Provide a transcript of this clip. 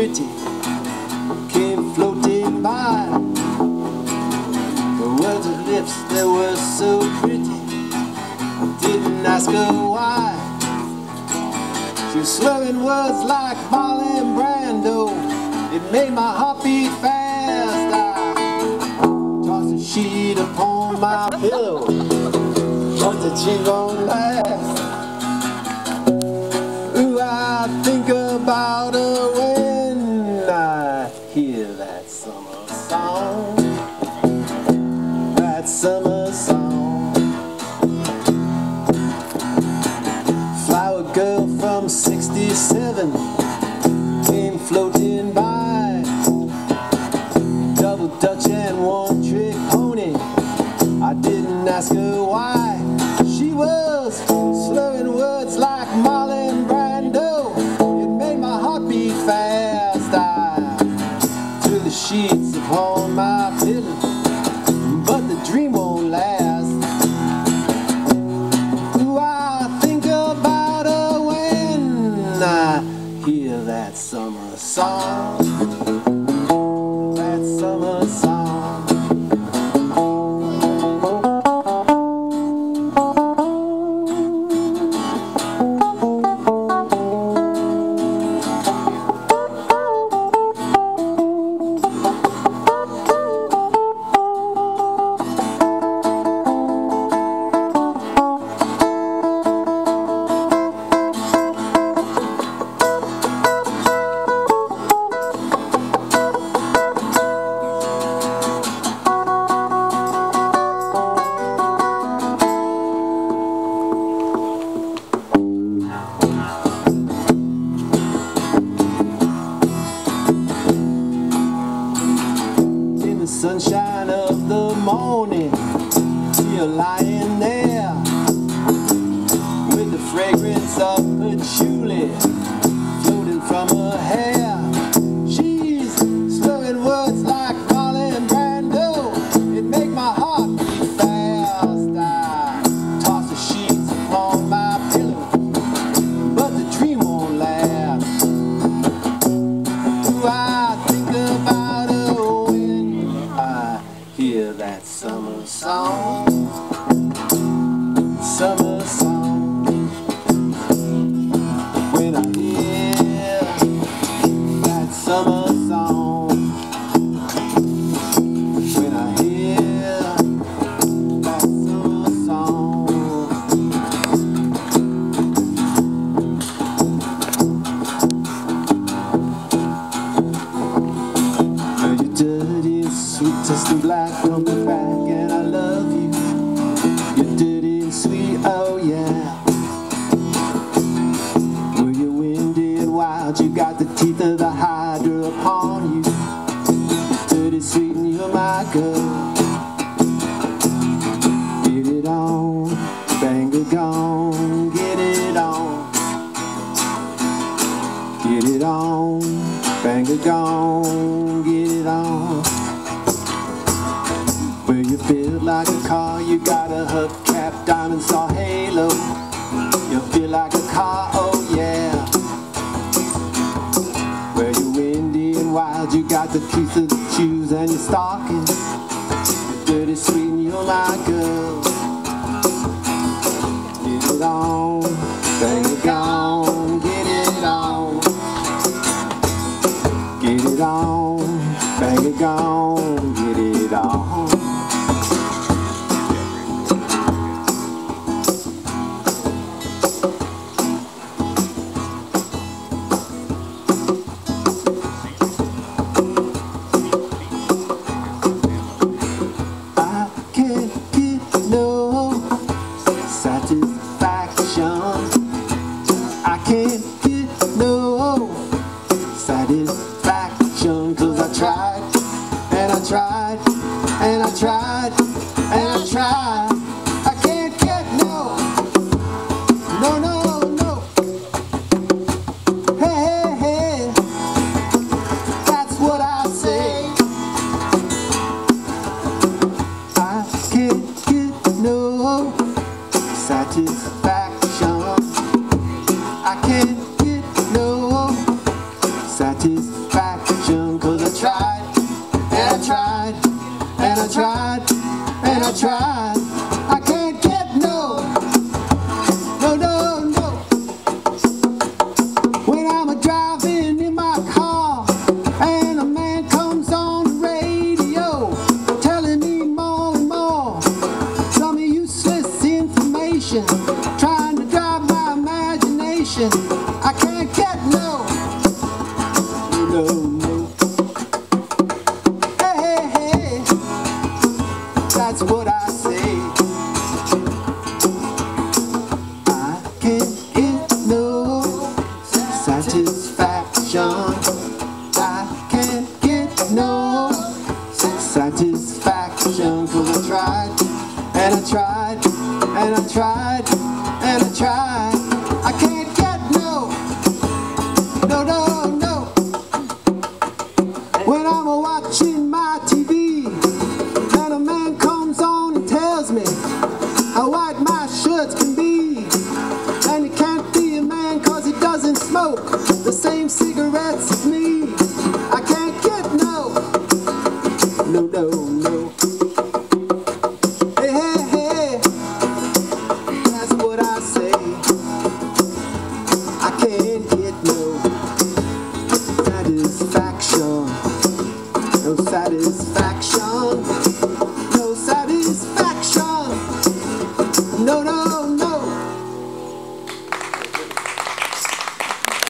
pretty came floating by. The words of lips that were so pretty, didn't ask her why. She was slurring words like Marlon Brando. It made my heart beat fast. I tossed a sheet upon my pillow, but the chin gon' last. Ooh, I think about her when I hear that summer song. That summer song. Flower girl from 67 came floating by. Double Dutch and one trick pony. I didn't ask her why. She was slurring words like Marlon Brando. It made my heart beat fast. I threw the sheets upon my pillow, but the dream won't last. Ooh, I think about her when I hear that summer song. That summer song. Sunshine of the morning, you're lying there with the fragrance of patchouli floating from her hair. She's slurring words like Marlon Brando. It make my heart beat fast. I toss the sheets upon my pillow, but the dream won't last. Ooh, I think about her when I hear that summer song. Summer song. When I hear that summer song. When I hear that summer song. You're dirty and sweet, tasting black on the back, and I love you. You're dirty and sweet, oh yeah. Well, you're windy and wild, you got the teeth of the hydra upon you. Dirty, sweet, and you're my girl. Get it on, bang it gone, get it on. Get it on, bang it gone, get it on. Well, you feel like a car, you got a hubcap, diamond saw halo. You feel like a car, oh yeah. Well, you're windy and wild, you got the teeth of the shoes and your stockings. You're dirty, sweet, and you're my girl. Get it on, bang it gone, get it on. Get it on, bang it gone, get it on. I can't get no satisfaction. I can't get no satisfaction, 'cause I tried, and I tried, and I tried, and I tried. I can't get no, no, no, no. Hey, hey, hey, that's what I say. I can't get no satisfaction. I can't get no satisfaction. tried, and I tried, and I tried. I can't get no, no, no, no. When I'm driving in my car and a man comes on the radio telling me more and more some useless information, trying to drive my imagination, I can't get no, no, no. Hey, hey, hey, that's what I say. I can't get no satisfaction. I can't get no satisfaction, 'cause I tried, and I tried, and I tried, and I tried. I can't get no, no, no, no. When I'm watching my TV and a man comes on and tells me how white my shirts can be, and he can't be a man 'cause he doesn't smoke the same cigarettes as me, I can't get no, no, no, no. Hey, hey, hey, that's what I say. I can't get no satisfaction, no satisfaction.